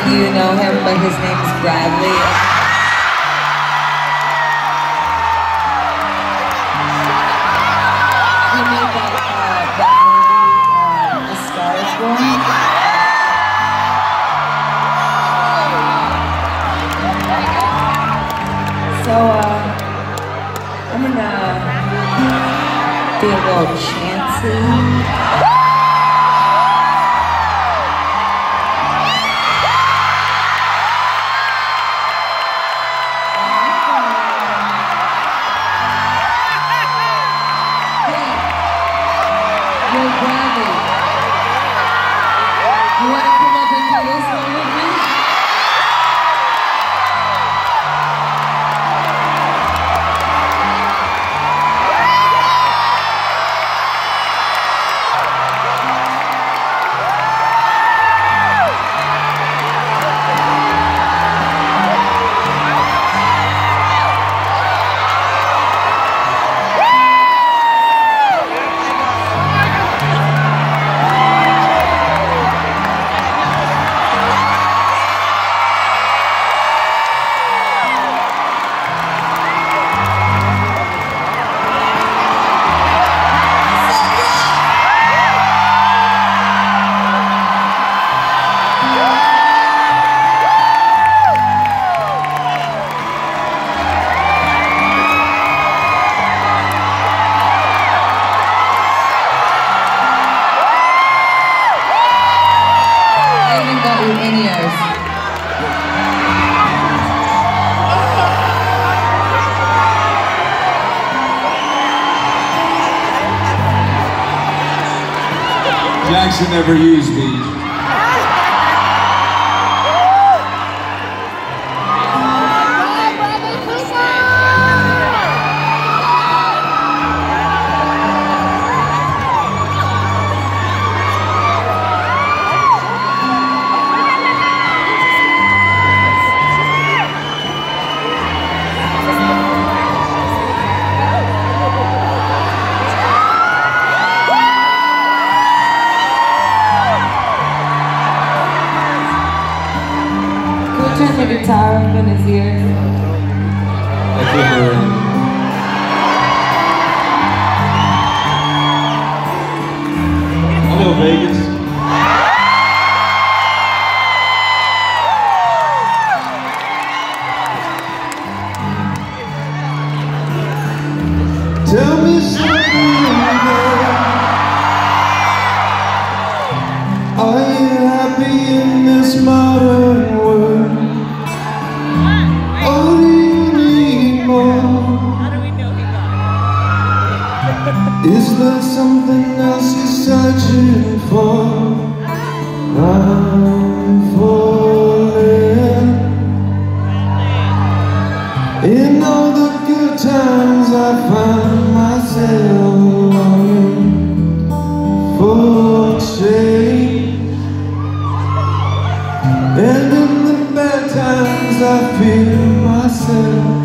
you know him, but his name is Bradley. He made that movie, A Star Is Born. So, I'm gonna do a little chancy. Jackson never used these. Turn the guitar up in his ears. I can't hear it. Hello, Vegas. Tell me something, are you happy in this modern world? Is there something else you're searching for? I'm falling. In all the good times I find myself longing for change, and in the bad times I feel myself.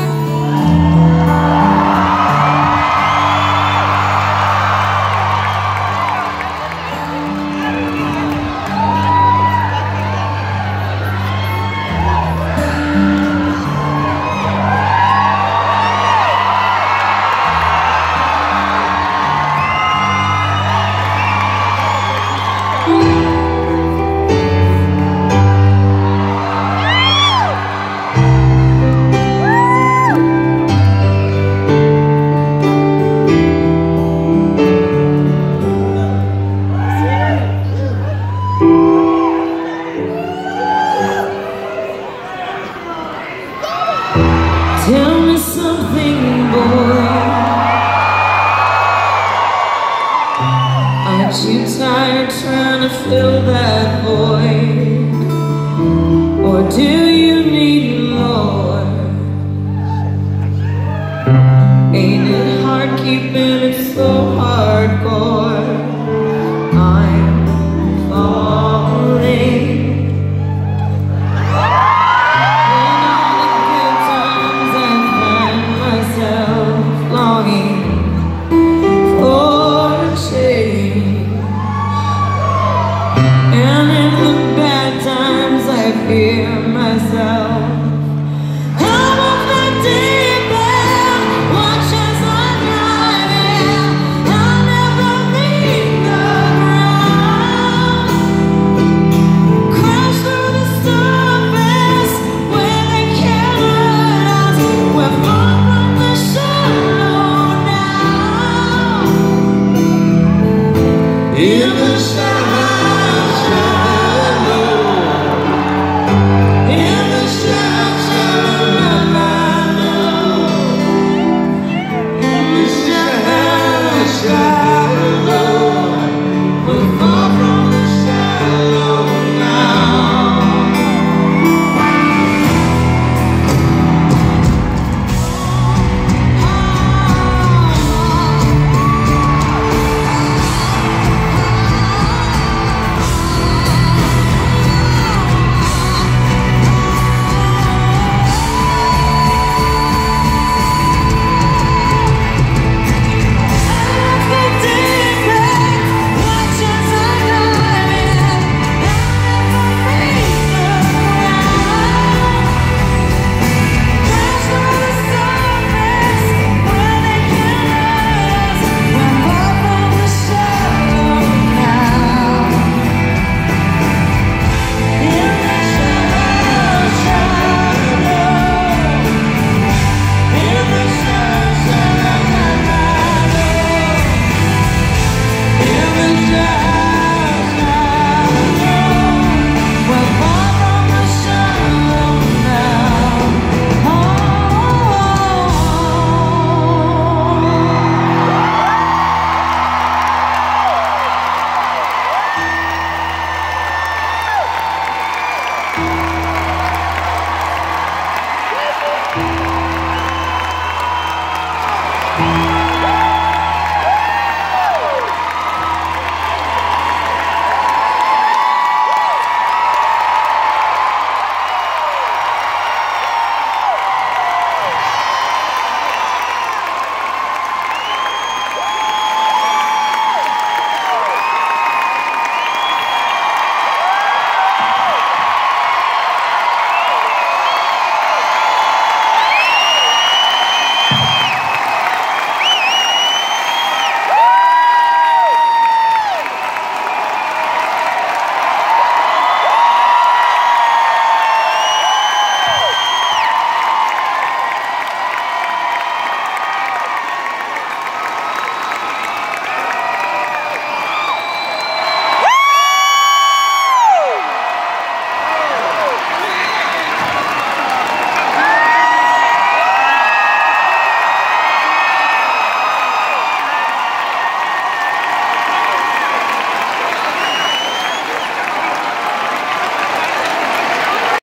Tell me something, boy. Aren't you tired trying to fill that void? Or do you need more? Ain't it hard keeping it so hardcore? I'm falling. fear myself.